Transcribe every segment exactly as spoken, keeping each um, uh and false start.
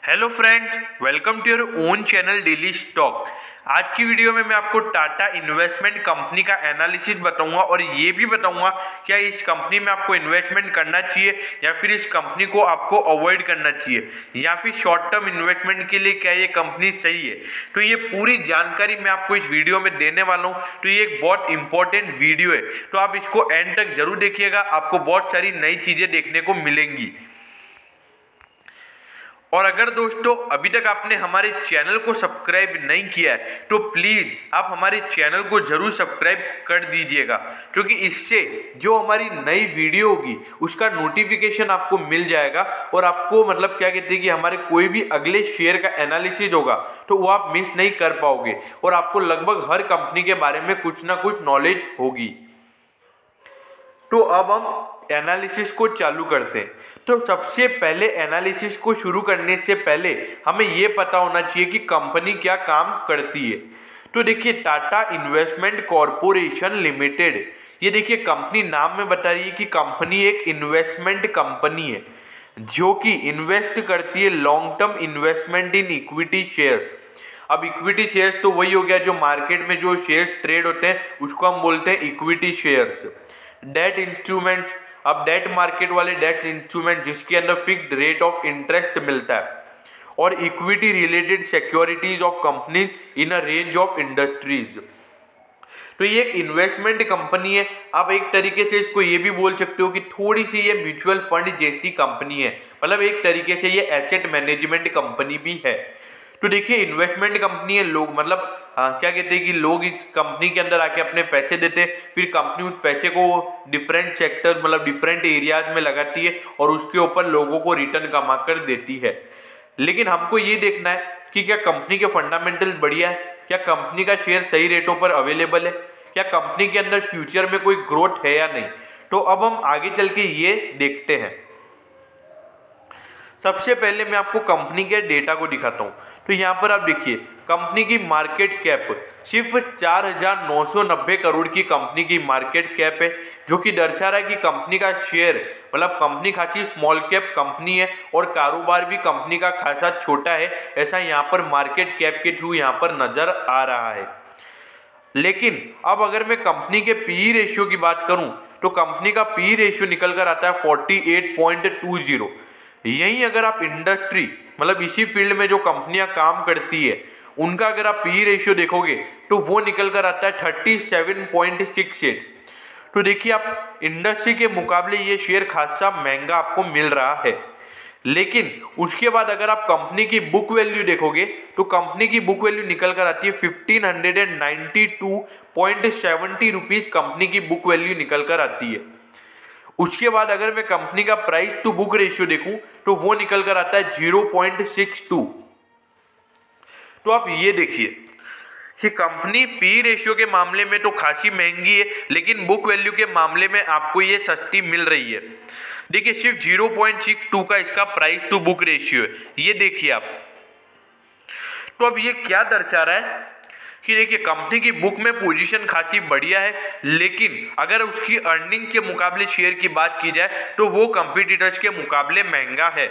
Hello friends, welcome to your own channel daily stock. आज की video में मैं आपको टाटा इन्वेस्टमेंट कंपनी का एनालिसिस बताऊंगा और ये भी बताऊंगा क्या इस कंपनी में आपको इन्वेस्टमेंट करना चाहिए या फिर इस कंपनी को आपको अवॉइड करना चाहिए या फिर शॉर्ट टर्म इन्वेस्टमेंट के लिए क्या ये कंपनी सही है। तो ये पूरी जानकारी मैं आपको इस वीडियो में देने वाला हूँ। तो ये एक बहुत इंपॉर्टेंट वीडियो है, तो आप इसको एंड तक जरूर देखिएगा, आपको बहुत सारी नई चीजें देखने को मिलेंगी। और अगर दोस्तों अभी तक आपने हमारे चैनल को सब्सक्राइब नहीं किया है तो प्लीज़ आप हमारे चैनल को जरूर सब्सक्राइब कर दीजिएगा, क्योंकि इससे जो हमारी नई वीडियो होगी उसका नोटिफिकेशन आपको मिल जाएगा और आपको मतलब क्या कहते हैं कि हमारे कोई भी अगले शेयर का एनालिसिस होगा तो वो आप मिस नहीं कर पाओगे और आपको लगभग हर कंपनी के बारे में कुछ ना कुछ नॉलेज होगी। तो अब हम एनालिसिस को चालू करते हैं। तो सबसे पहले एनालिसिस को शुरू करने से पहले हमें यह पता होना चाहिए कि कंपनी क्या काम करती है। तो देखिए, टाटा इन्वेस्टमेंट कॉरपोरेशन लिमिटेड, ये देखिए कंपनी नाम में बता रही है कि कंपनी एक इन्वेस्टमेंट कंपनी है जो कि इन्वेस्ट करती है long term investment in equity share. अब इक्विटी शेयर्स तो वही हो गया जो मार्केट में जो शेयर ट्रेड होते हैं उसको हम बोलते हैं इक्विटी शेयर्स। डेट इंस्ट्रूमेंट, अब डेट मार्केट वाले डेट इंस्ट्रूमेंट जिसके अंदर फिक्स्ड रेट ऑफ इंटरेस्ट मिलता है, और equity related securities of companies in a range of industries. तो ये एक इन्वेस्टमेंट कंपनी है। आप एक तरीके से इसको ये भी बोल सकते हो कि थोड़ी सी ये म्यूचुअल फंड जैसी कंपनी है, मतलब एक तरीके से ये एसेट मैनेजमेंट कंपनी भी है। तो देखिए, इन्वेस्टमेंट कंपनी है, लोग मतलब हाँ, क्या कहते हैं कि लोग इस कंपनी के अंदर आके अपने पैसे देते हैं, फिर कंपनी उस पैसे को डिफरेंट सेक्टर मतलब डिफरेंट एरियाज में लगाती है और उसके ऊपर लोगों को रिटर्न कमा कर देती है। लेकिन हमको ये देखना है कि क्या कंपनी के फंडामेंटल बढ़िया है, क्या कंपनी का शेयर सही रेटों पर अवेलेबल है, क्या कंपनी के अंदर फ्यूचर में कोई ग्रोथ है या नहीं। तो अब हम आगे चल के ये देखते हैं। सबसे पहले मैं आपको कंपनी के डेटा को दिखाता हूं। तो यहां पर आप देखिए, कंपनी की मार्केट कैप सिर्फ चार हजार नौ सौ नब्बे करोड़ की कंपनी की मार्केट कैप है, जो कि दर्शा रहा है कि कंपनी का शेयर मतलब कंपनी खासी स्मॉल कैप कंपनी है और कारोबार भी कंपनी का खासा छोटा है, ऐसा यहां पर मार्केट कैप के थ्रू यहां पर नजर आ रहा है। लेकिन अब अगर मैं कंपनी के पी रेशियो की बात करूं तो कंपनी का पी रेशियो निकल कर आता है अड़तालीस पॉइंट दो जीरो। यही अगर आप इंडस्ट्री मतलब इसी फील्ड में जो कंपनियां काम करती है उनका अगर आप पी रेशियो देखोगे तो वो निकल कर आता है सैंतीस पॉइंट सिक्स एट। तो देखिए, आप इंडस्ट्री के मुकाबले ये शेयर खासा महंगा आपको मिल रहा है। लेकिन उसके बाद अगर आप कंपनी की बुक वैल्यू देखोगे तो कंपनी की बुक वैल्यू निकल कर आती है fifteen hundred ninety two point seventy rupees company की बुक वैल्यू निकल कर आती है। उसके बाद अगर मैं कंपनी का प्राइस टू बुक रेशियो देखूं तो वो निकल कर आता है जीरो पॉइंट सिक्स टू। तो आप ये देखिए कि कंपनी पी रेशियो के मामले में तो खासी महंगी है, लेकिन बुक वैल्यू के मामले में आपको ये सस्ती मिल रही है। देखिए, सिर्फ जीरो पॉइंट सिक्स टू का इसका प्राइस टू बुक रेशियो है, ये देखिए आप। तो अब ये क्या दर्शा रहा है कि देखिए, कंपनी की बुक में पोजीशन खासी बढ़िया है, लेकिन अगर उसकी अर्निंग के मुकाबले शेयर की बात की जाए तो वो कंपटीटर्स के मुकाबले महंगा है।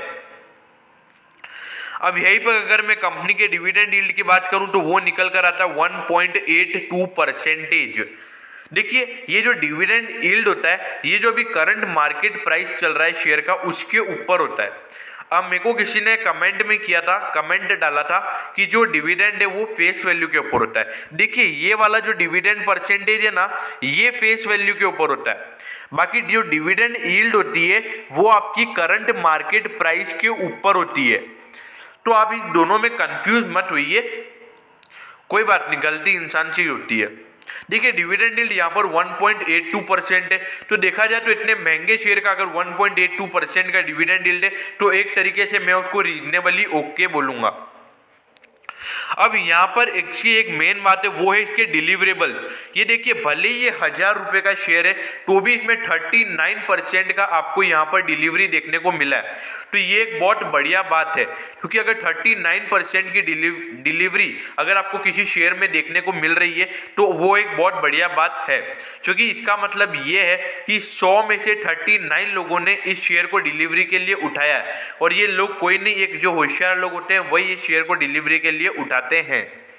अब यहीं पर अगर मैं कंपनी के डिविडेंड यील्ड की बात करूं तो वो निकल कर आता है one point eight two percentage. देखिए, ये जो डिविडेंड यील्ड होता है ये जो अभी करंट मार्केट प्राइस चल रहा है शेयर का उसके ऊपर होता है। अब मेरे को किसी ने कमेंट में किया था, कमेंट डाला था कि जो डिविडेंड है वो फेस वैल्यू के ऊपर होता है। देखिए, ये वाला जो डिविडेंड परसेंटेज है ना, ये फेस वैल्यू के ऊपर होता है। बाकी जो डिविडेंड यील्ड होती है वो आपकी करंट मार्केट प्राइस के ऊपर होती है। तो आप इन दोनों में कंफ्यूज मत होइए, कोई बात नहीं, गलती इंसान से ही होती है। देखिए, डिविडेंड यील्ड यहाँ पर one point eight two percent है, तो देखा जाए तो इतने महंगे शेयर का अगर one point eight two percent का डिविडेंड यील्ड है तो एक तरीके से मैं उसको रीजनेबली ओके बोलूंगा। अब यहाँ पर इसकी एक मेन बात है, वो है इसके डिलीवरेबल्स। ये देखिए, भले ये हजार रुपए का शेयर है तो भी इसमें उनतालीस परसेंट का आपको यहाँ पर डिलीवरी देखने को मिला है। तो ये एक बहुत बढ़िया बात है, क्योंकि अगर उनतालीस परसेंट की डिलीवरी अगर आपको किसी शेयर में देखने को मिल रही है तो वो एक बहुत बढ़िया बात है, क्योंकि इसका मतलब ये है कि सौ में से उनतालीस लोगों ने इस शेयर को डिलीवरी के लिए उठाया है, और ये लोग कोई नहीं, एक जो होशियार लोग होते हैं वही इस शेयर को डिलीवरी के लिए उठाते हैं।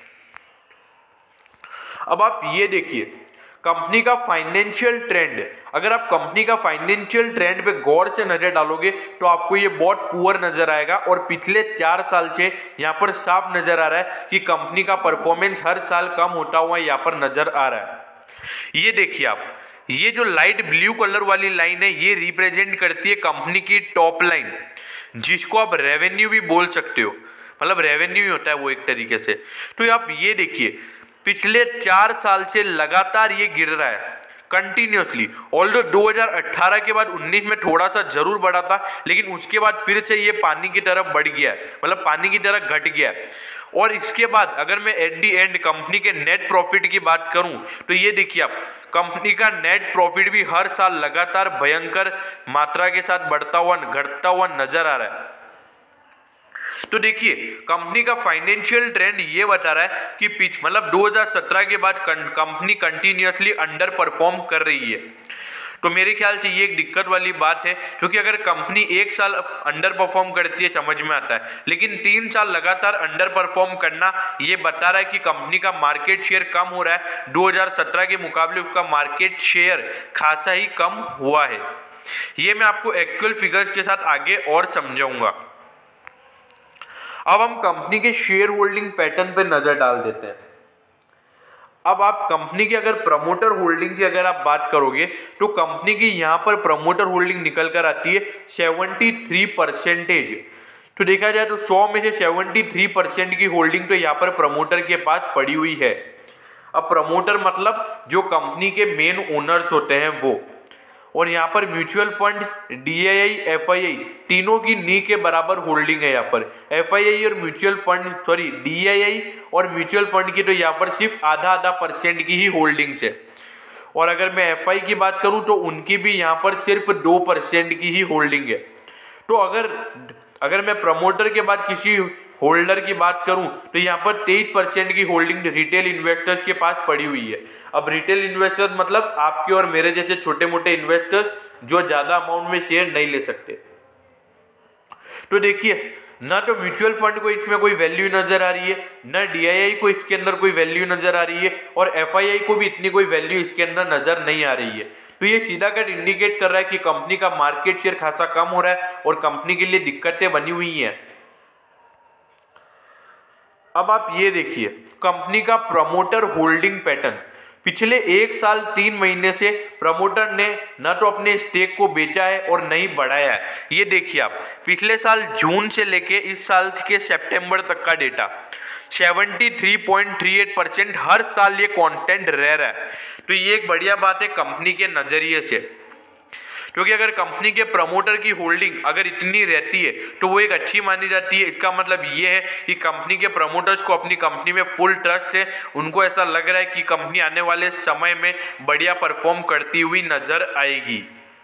अब आप ये देखिए कंपनी का फाइनेंशियल ट्रेंड। अगर आप कंपनी का फाइनेंशियल ट्रेंड पे गौर से नजर डालोगे तो आपको ये बहुत पुअर नजर आएगा, और पिछले चार साल से यहाँ पर साफ नजर आ रहा है कि कंपनी का परफॉर्मेंस हर साल कम होता हुआ यहाँ पर नजर आ रहा है। ये देखिए आप, ये जो लाइट ब्लू कलर वाली लाइन है ये रिप्रेजेंट करती है कंपनी की टॉप लाइन, जिसको आप रेवेन्यू भी बोल सकते हो, मतलब रेवेन्यू ही होता है वो एक तरीके से। तो आप ये देखिए पिछले चार साल से लगातार ये गिर रहा है कंटिन्यूसली। ऑल्दो दो हज़ार अठारह के बाद उन्नीस में थोड़ा सा जरूर बढ़ा था, लेकिन उसके बाद फिर से ये पानी की तरफ बढ़ गया है, मतलब पानी की तरफ घट गया है। और इसके बाद अगर मैं एट दी एंड कंपनी के नेट प्रॉफिट की बात करूं तो ये देखिए आप, कंपनी का नेट प्रॉफिट भी हर साल लगातार भयंकर मात्रा के साथ बढ़ता हुआ घटता हुआ नजर आ रहा है। तो देखिए कंपनी का फाइनेंशियल ट्रेंड ये बता रहा है कि पिछ मतलब दो हज़ार सत्रह के बाद कंपनी कंटिन्यूसली अंडर परफॉर्म कर रही है। तो मेरे ख्याल से ये एक दिक्कत वाली बात है, क्योंकि अगर कंपनी एक साल अंडर परफॉर्म करती है समझ में आता है, लेकिन तीन साल लगातार अंडर परफॉर्म करना ये बता रहा है कि कंपनी का मार्केट शेयर कम हो रहा है। दो हज़ार सत्रह के मुकाबले उसका मार्केट शेयर खासा ही कम हुआ है। ये मैं आपको एक्चुअल फिगर्स के साथ आगे और समझाऊंगा। अब हम कंपनी के शेयर होल्डिंग पैटर्न पर नजर डाल देते हैं। अब आप कंपनी की अगर प्रमोटर होल्डिंग की अगर आप बात करोगे तो कंपनी की यहाँ पर प्रमोटर होल्डिंग निकल कर आती है तिहत्तर परसेंटेज। तो देखा जाए तो सौ में से तिहत्तर परसेंट की होल्डिंग तो यहाँ पर प्रमोटर के पास पड़ी हुई है। अब प्रमोटर मतलब जो कंपनी के मेन ओनर्स होते हैं वो, और यहाँ पर mutual funds, D I I, F I I तीनों की नी के बराबर होल्डिंग है यहाँ पर। एफ आई आई और mutual fund sorry D I I और म्यूचुअल फंड की तो यहाँ पर सिर्फ आधा आधा परसेंट की ही होल्डिंग्स है, और अगर मैं एफ आई की बात करूँ तो उनकी भी यहाँ पर सिर्फ दो परसेंट की ही होल्डिंग है। तो अगर अगर मैं प्रमोटर के बाद किसी होल्डर की बात करूं तो यहाँ पर तेईस परसेंट की होल्डिंग रिटेल इन्वेस्टर्स के पास पड़ी हुई है। अब रिटेल इन्वेस्टर्स मतलब आपके और मेरे जैसे छोटे मोटे इन्वेस्टर्स जो ज्यादा अमाउंट में शेयर नहीं ले सकते। तो देखिए ना तो म्यूचुअल फंड को इसमें कोई वैल्यू नजर आ रही है, ना डी आई आई को इसके अंदर कोई वैल्यू नजर आ रही है, और एफ आई आई को भी इतनी कोई वैल्यू इसके अंदर नजर नहीं आ रही है। तो ये सीधा कट इंडिकेट कर रहा है कि कंपनी का मार्केट शेयर खासा कम हो रहा है और कंपनी के लिए दिक्कतें बनी हुई हैं। अब आप ये देखिए कंपनी का प्रमोटर होल्डिंग पैटर्न। पिछले एक साल तीन महीने से प्रमोटर ने न तो अपने स्टेक को बेचा है और न ही बढ़ाया है। ये देखिए आप, पिछले साल जून से लेके इस साल के सितंबर तक का डेटा तिहत्तर पॉइंट तीन आठ परसेंट हर साल ये कांस्टेंट रह रहा है। तो ये एक बढ़िया बात है कंपनी के नजरिए से, क्योंकि अगर कंपनी के प्रमोटर की होल्डिंग अगर इतनी रहती है तो वो एक अच्छी मानी जाती है। इसका मतलब ये है कि कंपनी के प्रमोटर्स को अपनी कंपनी में फुल ट्रस्ट है, उनको ऐसा लग रहा है कि कंपनी आने वाले समय में बढ़िया परफॉर्म करती हुई नजर आएगी।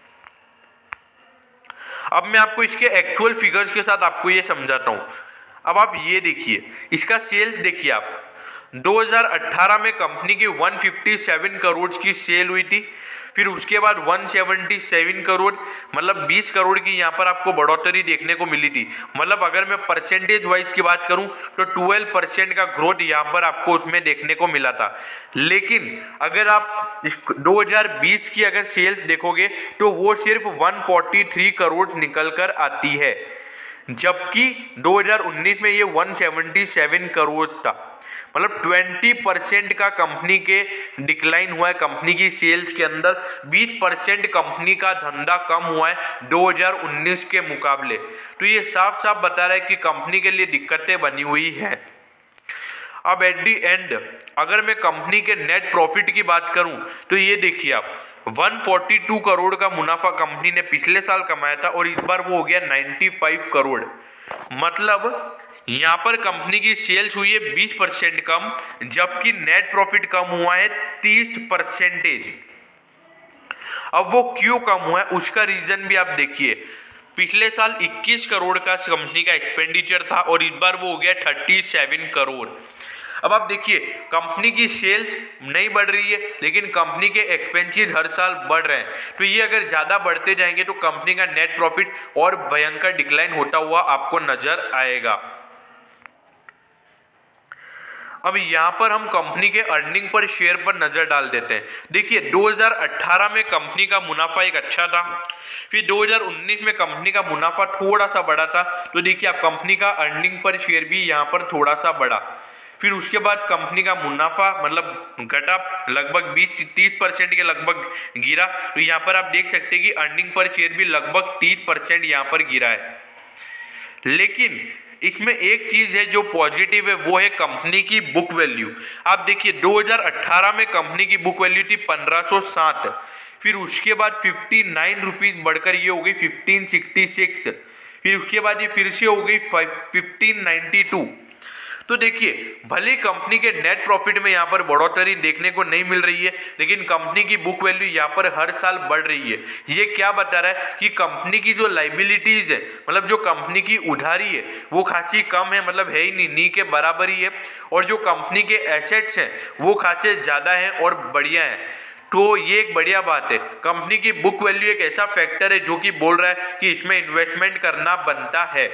अब मैं आपको इसके एक्चुअल फिगर्स के साथ आपको ये समझाता हूँ। अब आप ये देखिए, इसका सेल्स देखिए आप, दो हज़ार अठारह में कंपनी की एक सौ सत्तावन करोड़ की सेल हुई थी, फिर उसके बाद एक सौ सतहत्तर करोड़, मतलब बीस करोड़ की यहाँ पर आपको बढ़ोतरी देखने को मिली थी। मतलब अगर मैं परसेंटेज वाइज की बात करूँ तो बारह परसेंट का ग्रोथ यहाँ पर आपको उसमें देखने को मिला था। लेकिन अगर आप दो हज़ार बीस की अगर सेल्स देखोगे तो वो सिर्फ एक सौ तैंतालीस करोड़ निकल कर आती है, जबकि दो हज़ार उन्नीस में ये एक सौ सतहत्तर करोड़ था। मतलब बीस परसेंट का कंपनी के डिक्लाइन हुआ है कंपनी की सेल्स के अंदर, बीस परसेंट कंपनी का धंधा कम हुआ है दो हज़ार उन्नीस के मुकाबले। तो ये साफ साफ बता रहा है कि कंपनी के लिए दिक्कतें बनी हुई हैं। अब एट दी एंड अगर मैं कंपनी के नेट प्रॉफिट की बात करूं तो ये देखिए आप, एक सौ बयालीस करोड़ का मुनाफा कंपनी ने पिछले साल कमाया था और इस बार वो हो गया पचानवे करोड़। मतलब यहाँ पर कंपनी की सेल्स हुई है बीस परसेंट कम, जबकि नेट प्रॉफिट कम हुआ है तीस परसेंटेज। अब वो क्यों कम हुआ है उसका रीजन भी आप देखिए। पिछले साल इक्कीस करोड़ का कंपनी का एक्सपेंडिचर था और इस बार वो हो गया सैंतीस करोड़। अब आप देखिए कंपनी की सेल्स नहीं बढ़ रही है लेकिन कंपनी के एक्सपेंसेस हर साल बढ़ रहे हैं, तो ये अगर ज़्यादा बढ़ते जाएंगे तो कंपनी का नेट प्रॉफिट और भयंकर डिक्लाइन होता हुआ आपको नजर आएगा। अब यहाँ पर हम कंपनी के अर्निंग पर शेयर पर नजर डाल देते हैं। देखिए दो हज़ार अठारह में कंपनी का मुनाफा एक अच्छा था, फिर दो हज़ार उन्नीस में कंपनी का मुनाफा थोड़ा सा बढ़ा था, तो देखिए आप कंपनी का अर्निंग पर शेयर भी यहाँ पर थोड़ा सा बढ़ा। फिर उसके बाद कंपनी का मुनाफा मतलब घटा, लगभग बीस तीस परसेंट के लगभग गिरा, तो यहाँ पर आप देख सकते हैं कि अर्निंग पर शेयर भी लगभग तीस परसेंट यहाँ पर गिरा है। लेकिन इसमें एक चीज है जो पॉजिटिव है, वो है कंपनी की बुक वैल्यू। आप देखिए दो हज़ार अठारह में कंपनी की बुक वैल्यू थी पंद्रह सौ सात, फिर उसके बाद फिफ्टी नाइन रुपीज बढ़कर ये हो गई फिफ्टीन सिक्सटी सिक्स, फिर उसके बाद ये फिर से हो गई फिफ्टीन नाइन्टी टू। तो देखिए भले कंपनी के नेट प्रॉफिट में यहाँ पर बढ़ोतरी देखने को नहीं मिल रही है, लेकिन कंपनी की बुक वैल्यू यहाँ पर हर साल बढ़ रही है। ये क्या बता रहा है कि कंपनी की जो लाइबिलिटीज है, मतलब जो कंपनी की उधारी है वो खासी कम है, मतलब है ही नहीं, नी के बराबर ही है, और जो कंपनी के एसेट्स हैं वो खासे ज़्यादा हैं और बढ़िया हैं। तो ये एक बढ़िया बात है। कंपनी की बुक वैल्यू एक ऐसा फैक्टर है जो कि बोल रहा है कि इसमें इन्वेस्टमेंट करना बनता है।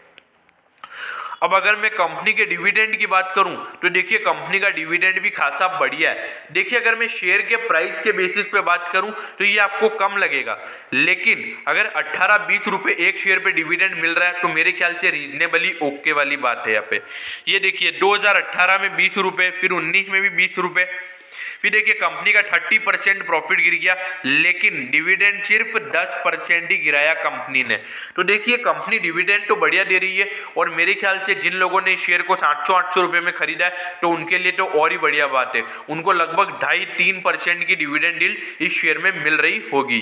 अब अगर मैं कंपनी के डिविडेंड की बात करूं तो देखिए कंपनी का डिविडेंड भी खासा बढ़िया है। देखिए अगर मैं शेयर के प्राइस के बेसिस पे बात करूं तो ये आपको कम लगेगा, लेकिन अगर अट्ठारह बीस रुपए एक शेयर पे डिविडेंड मिल रहा है तो मेरे ख्याल से रीजनेबली ओके वाली बात है यहाँ पे। ये देखिए दो हज़ार अठारह में बीस रुपए, फिर उन्नीस में भी बीस रुपए, फिर देखिए कंपनी का तीस परसेंट प्रॉफिट गिर गया, लेकिन डिविडेंड सिर्फ दस परसेंट ही गिराया कंपनी ने। तो देखिए कंपनी डिविडेंड तो बढ़िया दे रही है, और मेरे ख्याल से जिन लोगों ने शेयर को सात सौ आठ सौ रुपए में खरीदा है तो उनके लिए तो और ही बढ़िया बात है, उनको लगभग ढाई तीन परसेंट की डिविडेंड डील इस शेयर में मिल रही होगी।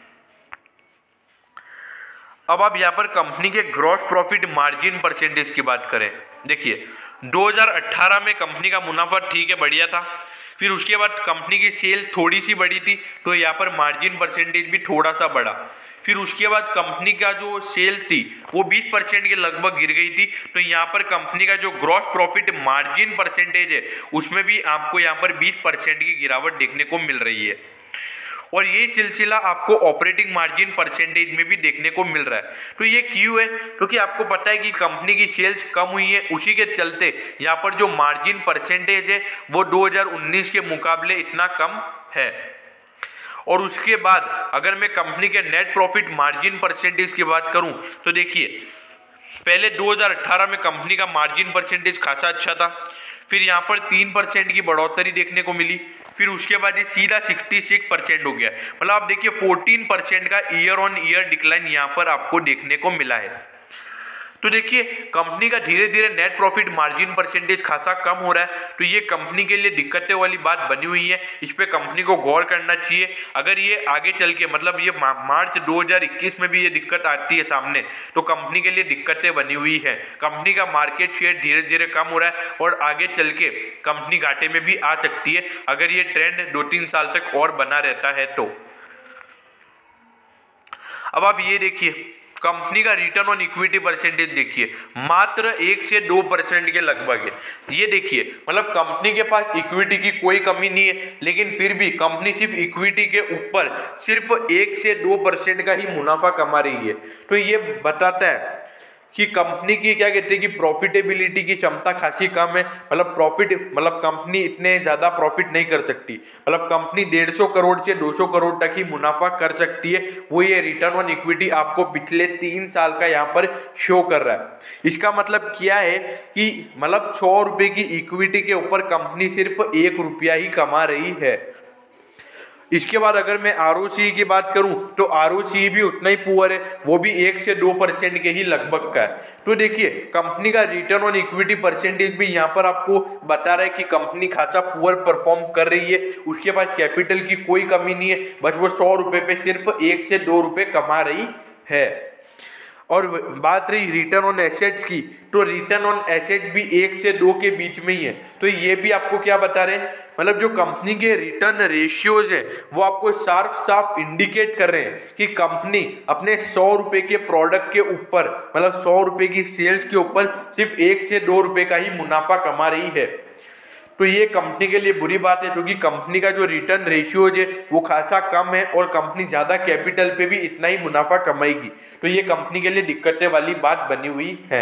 अब आप यहाँ पर कंपनी के ग्रॉस प्रॉफिट मार्जिन परसेंटेज की बात करें, देखिए दो हज़ार अठारह में कंपनी का मुनाफा ठीक है बढ़िया था, फिर उसके बाद कंपनी की सेल थोड़ी सी बढ़ी थी तो यहाँ पर मार्जिन परसेंटेज भी थोड़ा सा बढ़ा, फिर उसके बाद कंपनी का जो सेल थी वो बीस परसेंट के लगभग गिर गई थी, तो यहाँ पर कंपनी का जो ग्रॉस प्रॉफिट मार्जिन परसेंटेज है उसमें भी आपको यहाँ पर बीस परसेंट की गिरावट देखने को मिल रही है। और ये सिलसिला आपको ऑपरेटिंग मार्जिन परसेंटेज में भी देखने को मिल रहा है। तो ये क्यों है? क्योंकि आपको पता है कि कंपनी की सेल्स कम हुई है, उसी के चलते यहाँ पर जो मार्जिन परसेंटेज है वो दो हज़ार उन्नीस के मुकाबले इतना कम है। और उसके बाद अगर मैं कंपनी के नेट प्रॉफिट मार्जिन परसेंटेज की बात करूं तो देखिए पहले दो हज़ार अठारह में कंपनी का मार्जिन परसेंटेज खासा अच्छा था, फिर यहाँ पर तीन परसेंट की बढ़ोतरी देखने को मिली, फिर उसके बाद ये सीधा छियासठ परसेंट हो गया। मतलब आप देखिए चौदह परसेंट का ईयर ऑन ईयर डिक्लाइन यहाँ पर आपको देखने को मिला है। तो देखिए कंपनी का धीरे धीरे नेट प्रॉफिट मार्जिन परसेंटेज खासा कम हो रहा है, तो ये कंपनी के लिए दिक्कतें वाली बात बनी हुई है। इस पे कंपनी को गौर करना चाहिए। अगर ये आगे चल के मतलब ये मार्च दो हज़ार इक्कीस में भी ये दिक्कत आती है सामने, तो कंपनी के लिए दिक्कतें बनी हुई है। कंपनी का मार्केट शेयर धीरे धीरे कम हो रहा है और आगे चल के कंपनी घाटे में भी आ सकती है अगर ये ट्रेंड दो तीन साल तक और बना रहता है तो। अब आप ये देखिए कंपनी का रिटर्न ऑन इक्विटी परसेंटेज देखिए मात्र एक से दो परसेंट के लगभग है। ये देखिए मतलब कंपनी के पास इक्विटी की कोई कमी नहीं है, लेकिन फिर भी कंपनी सिर्फ इक्विटी के ऊपर सिर्फ एक से दो परसेंट का ही मुनाफा कमा रही है। तो ये बताता है कि कंपनी की क्या कहते हैं कि प्रॉफिटेबिलिटी की क्षमता खासी कम है। मतलब प्रॉफिट मतलब कंपनी इतने ज़्यादा प्रॉफिट नहीं कर सकती, मतलब कंपनी डेढ़ सौ करोड़ से दो सौ करोड़ तक ही मुनाफा कर सकती है। वो ये रिटर्न ऑन इक्विटी आपको पिछले तीन साल का यहाँ पर शो कर रहा है। इसका मतलब क्या है कि मतलब सौ रुपये की इक्विटी के ऊपर कंपनी सिर्फ एक रुपया ही कमा रही है। इसके बाद अगर मैं आरओसी की बात करूं तो आरओसी भी उतना ही पुअर है, वो भी एक से दो परसेंट के ही लगभग का है। तो देखिए कंपनी का रिटर्न ऑन इक्विटी परसेंटेज भी यहाँ पर आपको बता रहा है कि कंपनी खासा पुअर परफॉर्म कर रही है। उसके बाद कैपिटल की कोई कमी नहीं है, बस वो सौ रुपये पे सिर्फ एक से दो रुपये कमा रही है। और बात रही रिटर्न ऑन एसेट्स की, तो रिटर्न ऑन एसेट भी एक से दो के बीच में ही है। तो ये भी आपको क्या बता रहे हैं, मतलब जो कंपनी के रिटर्न रेशियोज हैं वो आपको साफ साफ इंडिकेट कर रहे हैं कि कंपनी अपने सौ रुपए के प्रोडक्ट के ऊपर, मतलब सौ रुपए की सेल्स के ऊपर सिर्फ एक से दो रुपए का ही मुनाफा कमा रही है। तो ये कंपनी के लिए बुरी बात है, क्योंकि कंपनी का जो रिटर्न रेशियोज है वो खासा कम है और कंपनी ज़्यादा कैपिटल पे भी इतना ही मुनाफा कमाएगी। तो ये कंपनी के लिए दिक्कतें वाली बात बनी हुई है।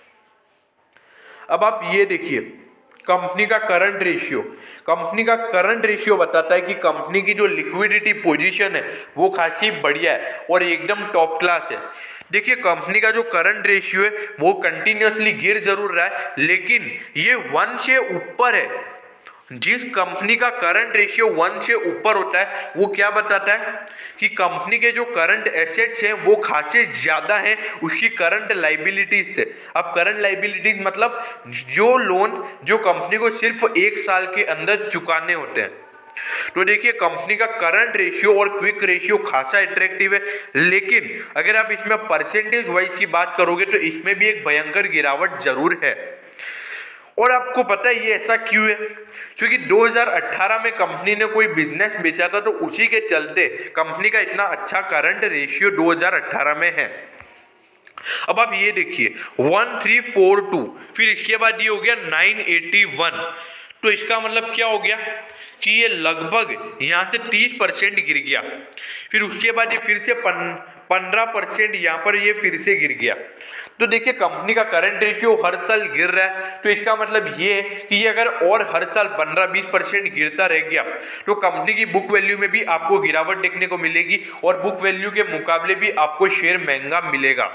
अब आप ये देखिए कंपनी का करंट रेशियो, कंपनी का करंट रेशियो बताता है कि कंपनी की जो लिक्विडिटी पोजीशन है वो खासी बढ़िया है और एकदम टॉप क्लास है। देखिए कंपनी का जो करंट रेशियो है वो कंटिन्यूसली गिर जरूर रहा है, लेकिन ये वन से ऊपर है। जिस कंपनी का करंट रेशियो वन से ऊपर होता है वो क्या बताता है कि कंपनी के जो करंट एसेट्स हैं वो खासे ज्यादा हैं उसकी करंट लाइबिलिटीज से। अब करंट लाइबिलिटीज मतलब जो लोन जो कंपनी को सिर्फ एक साल के अंदर चुकाने होते हैं। तो देखिए कंपनी का करंट रेशियो और क्विक रेशियो खासा अट्रैक्टिव है, लेकिन अगर आप इसमें परसेंटेज वाइज की बात करोगे तो इसमें भी एक भयंकर गिरावट जरूर है। और आपको पता है ये ऐसा क्यों है, क्योंकि दो हज़ार अठारह में कंपनी ने कोई बिजनेस बेचा था तो उसी के चलते कंपनी का इतना अच्छा करंट रेशियो दो हज़ार अठारह में है। अब आप ये देखिए वन थ्री फोर टू, फिर इसके बाद ये हो गया नाइन एटी वन। तो इसका मतलब क्या हो गया कि ये लगभग यहाँ से तीस परसेंट गिर गया, फिर उसके बाद ये फिर से पंद्रह परसेंट यहाँ पर ये फिर से गिर गया। तो देखिए कंपनी का करंट रेशियो हर साल गिर रहा है, तो इसका मतलब ये है कि ये अगर और हर साल पंद्रह बीस परसेंट गिरता रह गया तो कंपनी की बुक वैल्यू में भी आपको गिरावट देखने को मिलेगी और बुक वैल्यू के मुकाबले भी आपको शेयर महंगा मिलेगा।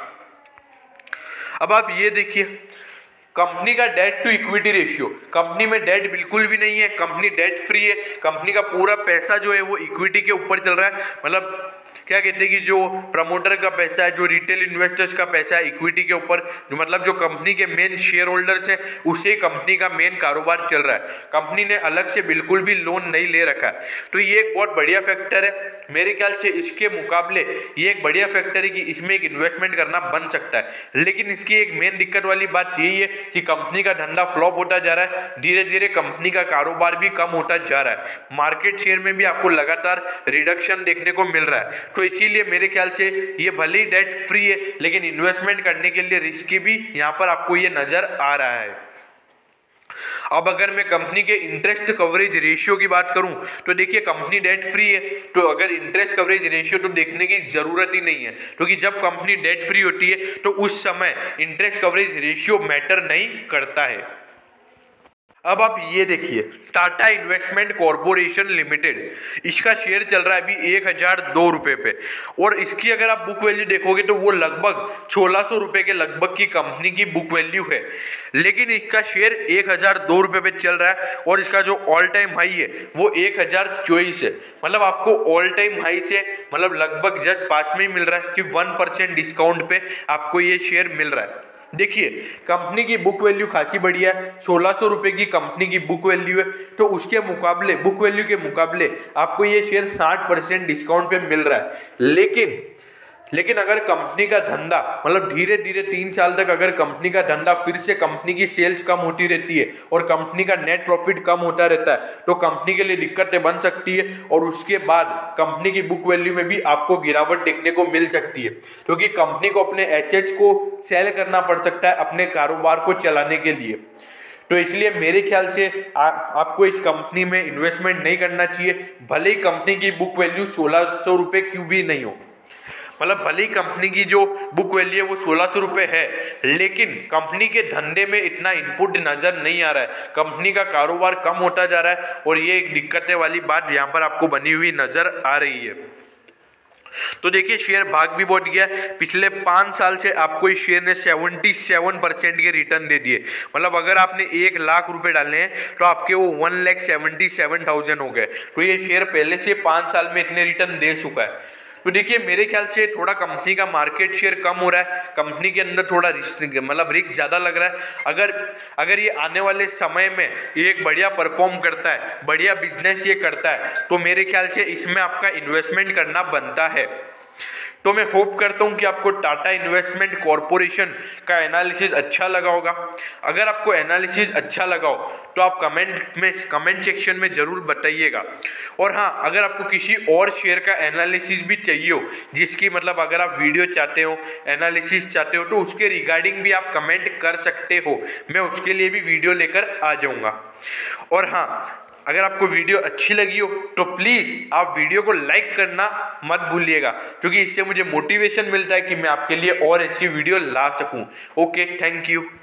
अब आप ये देखिए कंपनी का debt to equity ratio, company में डेट बिल्कुल भी नहीं है, कंपनी डेट फ्री है। कंपनी का पूरा पैसा जो है वो इक्विटी के ऊपर चल रहा है, मतलब क्या कहते हैं कि जो प्रमोटर का पैसा है, जो रिटेल इन्वेस्टर्स का पैसा है इक्विटी के ऊपर, जो मतलब जो कंपनी के मेन शेयर होल्डर्स हैं उससे कंपनी का मेन कारोबार चल रहा है। कंपनी ने अलग से बिल्कुल भी लोन नहीं ले रखा है, तो ये एक बहुत बढ़िया फैक्टर है। मेरे ख्याल से इसके मुकाबले ये एक बढ़िया फैक्टर है कि इसमें एक इन्वेस्टमेंट करना बन सकता है। लेकिन इसकी एक मेन दिक्कत वाली बात यही है कि कंपनी का धंधा फ्लॉप होता जा रहा है, धीरे धीरे कंपनी का कारोबार भी कम होता जा रहा है, मार्केट शेयर में भी आपको लगातार रिडक्शन देखने को मिल रहा है। तो इसीलिए मेरे ख्याल से ये भले ही डेट फ्री है लेकिन इन्वेस्टमेंट करने के लिए रिस्की भी यहाँ पर आपको ये नजर आ रहा है। अब अगर मैं कंपनी के इंटरेस्ट कवरेज रेशियो की बात करूं तो देखिए कंपनी डेट फ्री है, तो अगर इंटरेस्ट कवरेज रेशियो तो देखने की जरूरत ही नहीं है, क्योंकि जब कंपनी डेट फ्री होती है तो उस समय इंटरेस्ट कवरेज रेशियो मैटर नहीं करता है। अब आप ये देखिए टाटा इन्वेस्टमेंट कॉर्पोरेशन लिमिटेड, इसका शेयर चल रहा है अभी एक हजार दो रुपये पे, और इसकी अगर आप बुक वैल्यू देखोगे तो वो लगभग सोलह सौ रुपये के लगभग की कंपनी की बुक वैल्यू है, लेकिन इसका शेयर एक हजार दो रुपये पे चल रहा है और इसका जो ऑल टाइम हाई है वो एक हजार चौबीस है। मतलब आपको ऑल टाइम हाई से मतलब लगभग जस्ट पास में ही मिल रहा है कि वन परसेंट डिस्काउंट पे आपको ये शेयर मिल रहा है। देखिए कंपनी की बुक वैल्यू खासी बढ़िया है, सोलह सौ रुपये की कंपनी की बुक वैल्यू है, तो उसके मुकाबले बुक वैल्यू के मुकाबले आपको ये शेयर साठ परसेंट डिस्काउंट पे मिल रहा है। लेकिन लेकिन अगर कंपनी का धंधा मतलब धीरे धीरे तीन साल तक अगर कंपनी का धंधा फिर से कंपनी की सेल्स कम होती रहती है और कंपनी का नेट प्रॉफिट कम होता रहता है तो कंपनी के लिए दिक्कतें बन सकती है और उसके बाद कंपनी की बुक वैल्यू में भी आपको गिरावट देखने को मिल सकती है, क्योंकि कंपनी को अपने एसेट्स को सेल करना पड़ सकता है अपने कारोबार को चलाने के लिए। तो इसलिए मेरे ख्याल से आ, आपको इस कंपनी में इन्वेस्टमेंट नहीं करना चाहिए, भले ही कंपनी की बुक वैल्यू सोलह सौ रुपये क्यों भी नहीं हो। मतलब भले ही कंपनी की जो बुक वैल्यू है वो सोलह सौ रुपये है, लेकिन कंपनी के धंधे में इतना इनपुट नज़र नहीं आ रहा है, कंपनी का कारोबार कम होता जा रहा है और ये एक दिक्कतें वाली बात यहाँ पर आपको बनी हुई नज़र आ रही है। तो देखिए शेयर भाग भी बहुत गया है, पिछले पाँच साल से आपको इस शेयर ने सतहत्तर परसेंट के रिटर्न दे दिए। मतलब अगर आपने एक लाख रुपए डाले हैं तो आपके वो one lakh seventy seven thousand हो गए। तो ये शेयर पहले से पाँच साल में इतने रिटर्न दे चुका है। तो देखिए मेरे ख्याल से थोड़ा कंपनी का मार्केट शेयर कम हो रहा है, कंपनी के अंदर थोड़ा रिस्क मतलब रिस्क ज़्यादा लग रहा है। अगर अगर ये आने वाले समय में एक बढ़िया परफॉर्म करता है, बढ़िया बिजनेस ये करता है, तो मेरे ख्याल से इसमें आपका इन्वेस्टमेंट करना बनता है। तो मैं होप करता हूँ कि आपको टाटा इन्वेस्टमेंट कॉरपोरेशन का एनालिसिस अच्छा लगा होगा। अगर आपको एनालिसिस अच्छा लगा हो तो आप कमेंट में कमेंट सेक्शन में ज़रूर बताइएगा। और हाँ, अगर आपको किसी और शेयर का एनालिसिस भी चाहिए हो, जिसकी मतलब अगर आप वीडियो चाहते हो, एनालिसिस चाहते हो, तो उसके रिगार्डिंग भी आप कमेंट कर सकते हो, मैं उसके लिए भी वीडियो लेकर आ जाऊँगा। और हाँ, अगर आपको वीडियो अच्छी लगी हो तो प्लीज़ आप वीडियो को लाइक करना मत भूलिएगा, क्योंकि इससे मुझे मोटिवेशन मिलता है कि मैं आपके लिए और ऐसी वीडियो ला सकूं। Okay, thank you.